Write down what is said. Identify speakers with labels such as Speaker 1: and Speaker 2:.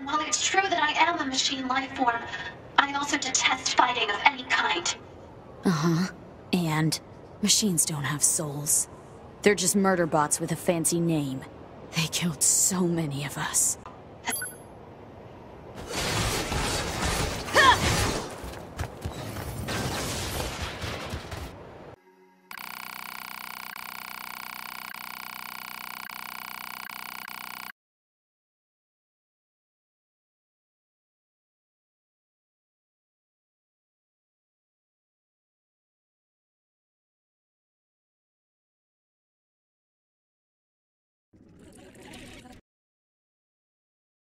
Speaker 1: while it's true that I am a machine life form, I also detest fighting of any kind.
Speaker 2: Uh-huh. And machines don't have souls. They're just murder bots with a fancy name. They killed so many of us.